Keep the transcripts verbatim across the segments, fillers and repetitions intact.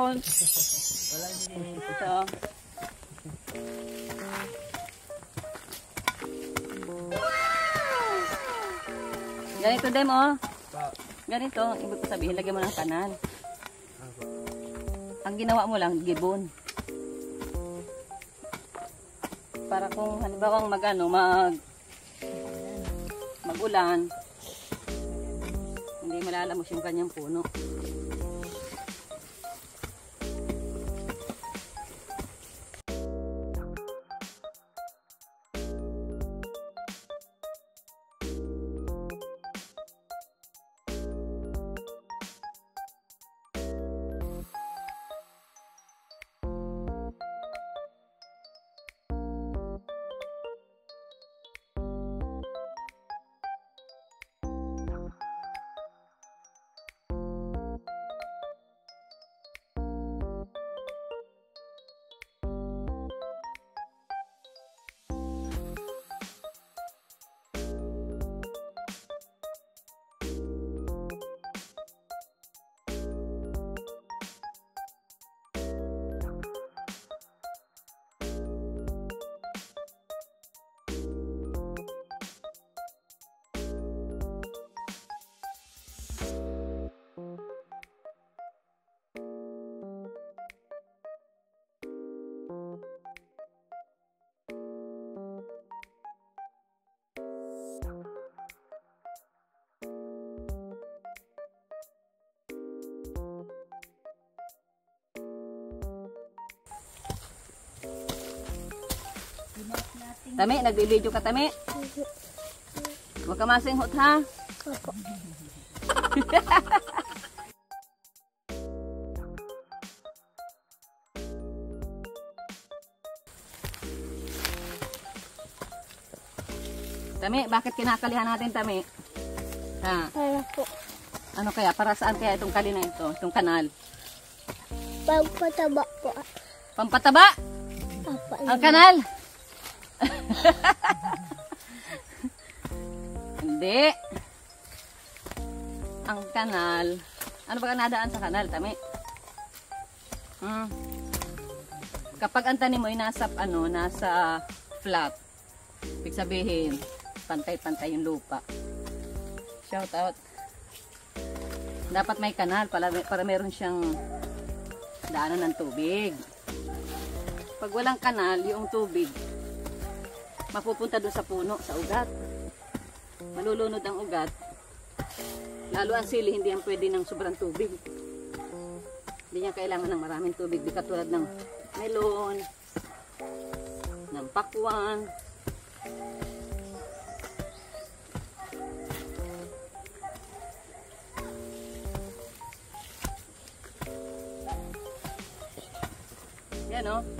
doon. Ito. Ganito din oh. Ganito, ibig ko sabihin, lagyan mo ng kanal. Ang ginawa mo lang, gibon. Para kung halimbawa mag ano, mag magulan, hindi malalamos yung kanyang puno. Tami, nagbibideo ka, Tami? Huwag ka masinghot, ha? Opo. Tami, bakit kinakalihan natin, Tami? Ha? Para po. Ano kaya? Para saan kaya itong kali na ito? Itong kanal? Pampataba po. Pampataba? Apa, Ang kanal? Hindi. Ang kanal. Ano ba ka nadaan sa kanal, Tami? Hmm. Kapag ang tanim mo ay nasa, ano, nasa flat, ibig sabihin, pantay-pantay yung lupa. Shout out. Dapat may kanal para, para meron siyang daanan ng tubig. Pag walang kanal, yung tubig mapupunta doon sa puno, sa ugat. Malulunod ang ugat. Lalo ang sili, hindi yan pwede ng sobrang tubig. Hindi niya kailangan ng maraming tubig. Di katulad ng melon, ng pakwan. Yan o.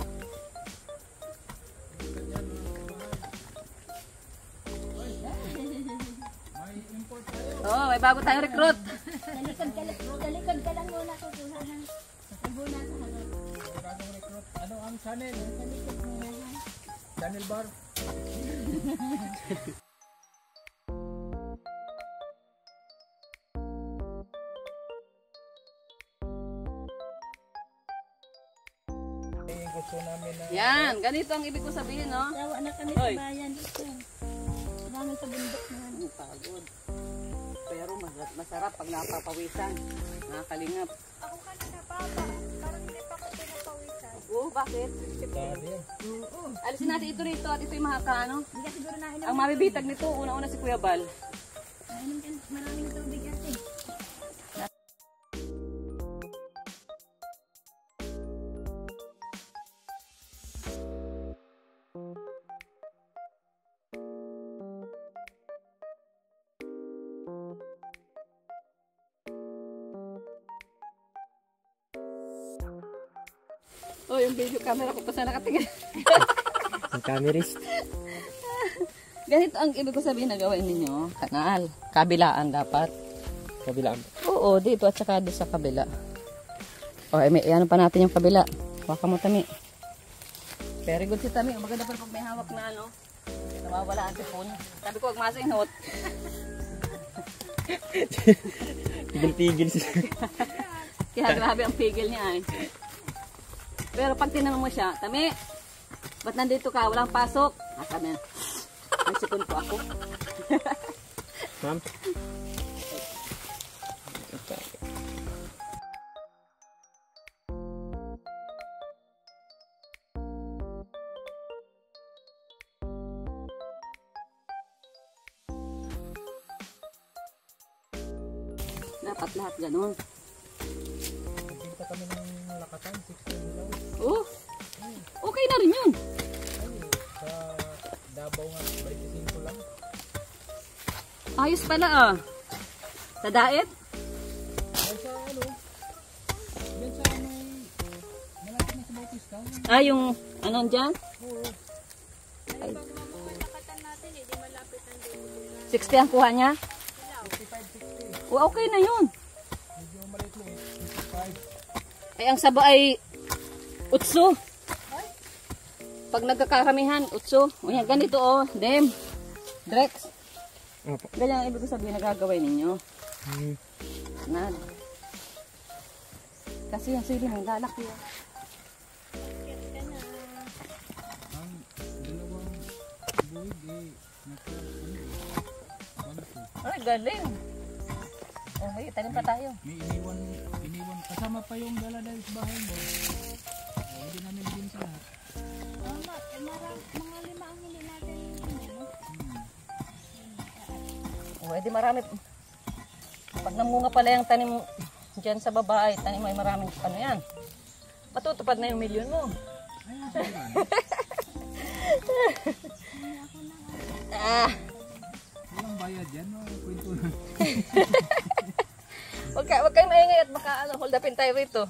Oh, may bago tayong recruit. Talikod ka lang, talikod ka lang muna ko kuha ha. Muna sa harap. Bagong recruit. Ano ang channel? Talikod muna ha. Channel bar. Gusto namin na Yan, ganito ang ibig ko sabihin, no? Tawa na kami Hoy. sa bayan dito. Dami sa bundok na. Ang pagod. Pero mas- masarap pag napapawisan. Nakakalingap. Ako kanina papa, parang hindi pa ako pinapawisan. Oo, bakit? Dali. Oo. Alisin natin ito rito at ito yung mahaka, no? Hindi ka siguro nainom. Ang mabibitag nito, una-una si Kuya Bal. Nainom ka maraming tubig ate. Oh, yung video camera ko pa sana nakatingin. Ang camerist. Ganito ang ibig ko sabihin na gawin ninyo. Kanal. Kabilaan dapat. Kabilaan. Oo, dito at saka doon sa kabila. O, eh, may, ano pa natin yung kabila. Waka mo, Tami. Very good si Tami. Maganda pa pag may hawak na ano. Nawawala ang sipon. Sabi ko, huwag masinghot. Tigil-tigil siya. Kaya grabe ang pigil niya ay. Pero pag tinanong mo siya, Tami, ba't nandito ka? Walang pasok. Ah, sabi na, may sipon po ako. Ma'am? Dapat lahat ganun. Nagpinta kami ng lakatan, sixteen daw. Oh, okay na rin yun. Ay, sa Davao nga, twenty-five lang. Ayos pala ah. Sa daet? Ay, sa ano, yan sa may, malapit na sa Bautista. Ah, yung ano dyan? Oo. Ay. sixty ang kuha niya? fifty-five, sixty. Oh, okay na yun. Medyo maliit mo eh, fifty-five. Ay, ang saba ay utso. Pag nagkakaramihan, utso. O yan, ganito oh. Dem. Drex. Opo. Ganyan ang ibig sabihin na gagawin ninyo. Hmm. Nad. Kasi yung sili mo, lalaki yun. Ang dalawang buwig eh, naka, ano eh, Ay, galing. Oh, hey, tanim pa tayo. may iniwan, iniwan, kasama pa yung dala dahil sa bahay mo. Oh, hindi namin din sa lahat. Mama, eh, marang, mga lima ang huli natin. Ano? Oh, edi marami. Pag namunga pala yung tanim dyan sa babae, tanim ay maraming ano yan. Matutupad na yung milyon mo. Ah, Walang bayad yan, no? Kwento lang. wag, ka, wag kayong maingay at baka ano, hold upin tayo rito.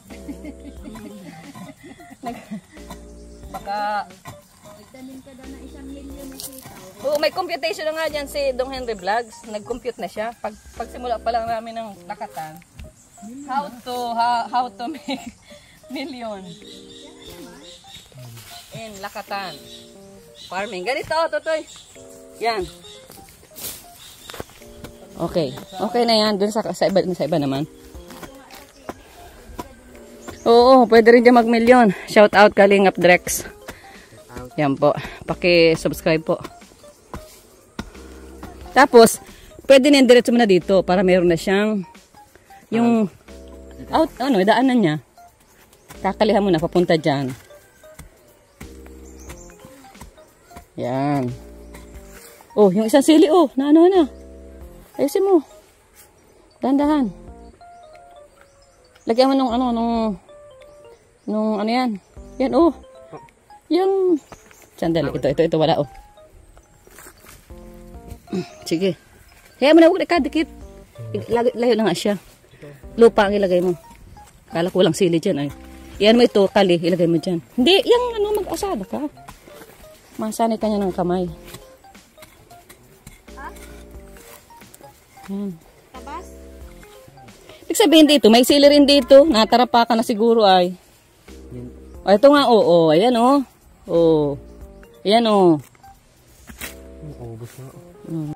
Nag, baka, Nagtanim ka daw ng isang milyon na sitaw. oh, may computation na nga dyan si Dong Henry Vlogs. Nag-compute na siya. Pag, pagsimula pa lang namin ng lakatan, how to, how, how to make million in lakatan. Farming. Ganito, Totoy. Yan. Okay. Okay na yan. Dun sa, sa, iba, sa iba naman. Oo, pwede rin dyan mag-million. Shout out Kalingap Drex. Yan po. Paki-subscribe po. Tapos, pwede na yung diretso mo na dito para meron na siyang yung out, ano, daanan niya. Kakalihan mo na, papunta dyan. Yan. Oh, yung isang sili, oh. Na ano na. Ayusin mo. Dahan-dahan. Lagyan mo nung ano, nung nung ano yan. Yan, oh. Yung sandali. Ito, ito, ito. Wala, oh. Sige. Kaya mo na, huwag nakadikit. Layo na nga siya. Lupa ang ilagay mo. Kala ko lang sili dyan, ay. Iyan mo ito, kali. Ilagay mo dyan. Hindi, yung ano, mag-asada ka. Masanay ka niya ng kamay. Yan. Tabas? Ibig sabihin dito, may sili rin dito. Natarapa ka na siguro ay. O, ito nga, oo. Oh, oh. Ayan, oh. Oh. Ayan, oh. Ubus na. Hmm.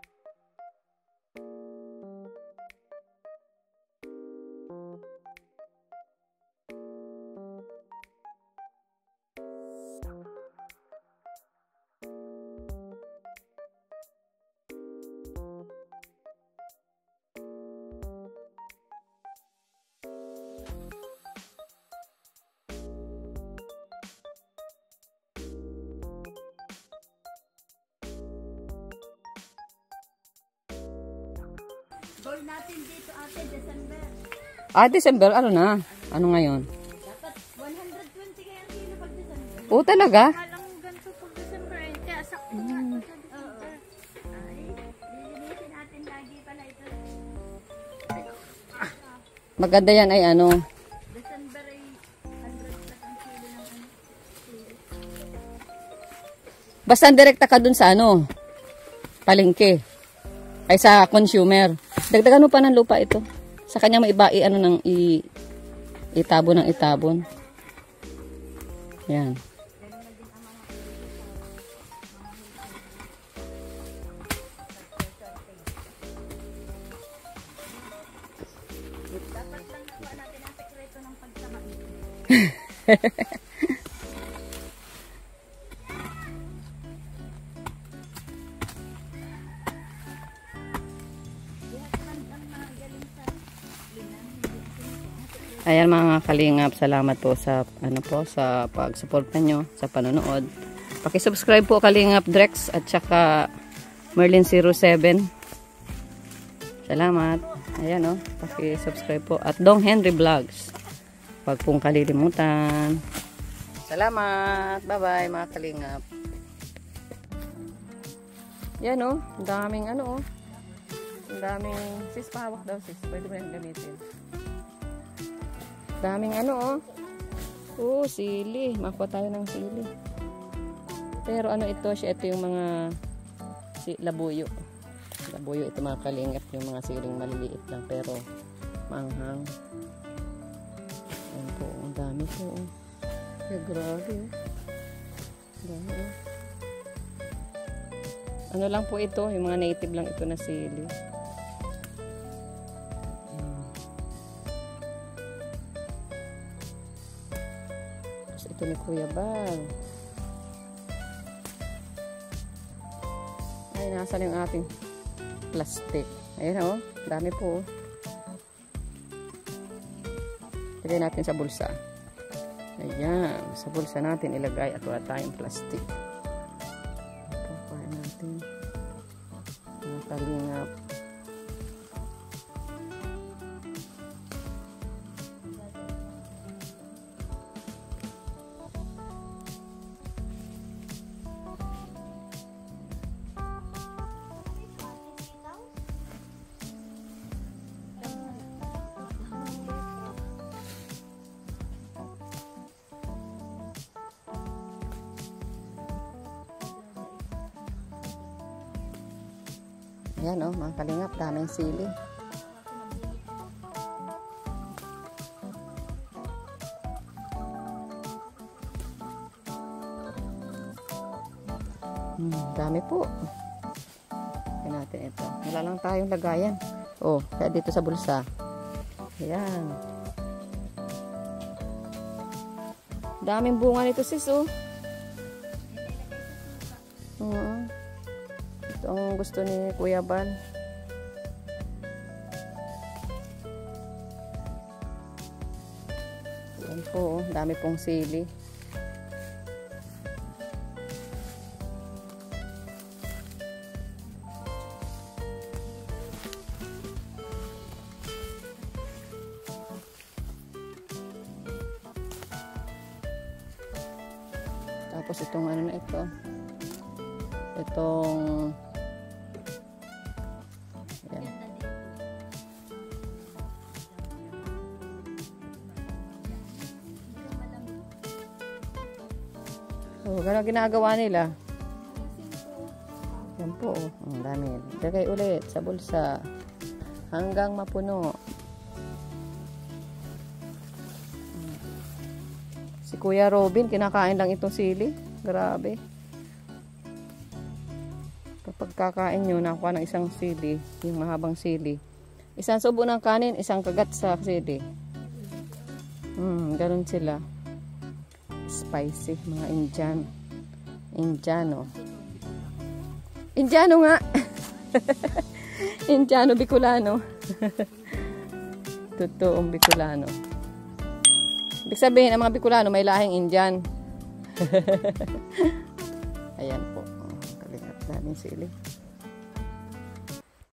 Goal natin dito ate, December. Ah, December, ano na? Ano ngayon? Dapat one hundred twenty kaya ang kilo pag December. Oo, talaga? Alam mo ganito pag December eh. Kaya sakto nga ito sa December. Ay, lilinisin natin lagi pala ito. Maganda yan ay ano. December ay one hundred plus ang kilo ng ano. Basta direkta ka dun sa ano. Palengke. Ay sa consumer. Dagdagan mo pa ng lupa ito. Sa kanya may iba i ano nang i itabon ng itabon. Yan. Dapat lang nakuha natin ang sekreto ng pagsamait. Ayan mga kalingap, salamat po sa ano po sa pag-suporta nyo sa panonood. Paki-subscribe po Kalingap Drex at saka Merlin zero seven. Salamat. Ayan oh, paki-subscribe po at Dong Henry Vlogs. Huwag pong kalilimutan. Salamat. Bye-bye mga kalingap. Yan oh, ang daming ano oh. Ang daming sis pahawak daw sis. Pwede ba yung gamitin? Daming ano oh. Oh, sili. Makuha tayo ng sili. Pero ano ito siya, ito yung mga si labuyo. Labuyo ito mga kalingap, yung mga siling maliliit lang pero maanghang. Ayan po, ang dami po. Oh. Ay, grabe oh. Ang dami oh. Ano lang po ito, yung mga native lang ito na sili. Ito ni Kuya Bal. Ay, nasan yung ating plastic. Ayan o, oh, dami po. Ilagay natin sa bulsa. Ayan, sa bulsa natin ilagay at wala tayong plastic. Papain natin. Mga kalingap. Ayan o, oh, mga kalingap, daming sili. Hmm, dami po. Ayan natin ito. Wala lang tayong lagayan. Oh, kaya dito sa bulsa. Ayan. Daming bunga nito sis oh. Oo. Ito ang gusto ni Kuya Bal. Ayan po, dami pong sili. Tapos itong ano na ito. Itong yan. Oh, gano'n ginagawa nila? Yan po. Ang dami. Lagay ulit sa bulsa. Hanggang mapuno. Si Kuya Robin, kinakain lang itong sili. Grabe. Kapag kakain nyo, nakuha ng isang sili, yung mahabang sili. Isang subo ng kanin, isang kagat sa sili. Hmm, ganun sila. Spicy, mga Indian. Indiano. Indiano nga. Indiano Bicolano. Totoong Bicolano. Ibig sabihin, ang mga Bicolano may lahing Indian. Ayan po. Kalingap namin sili.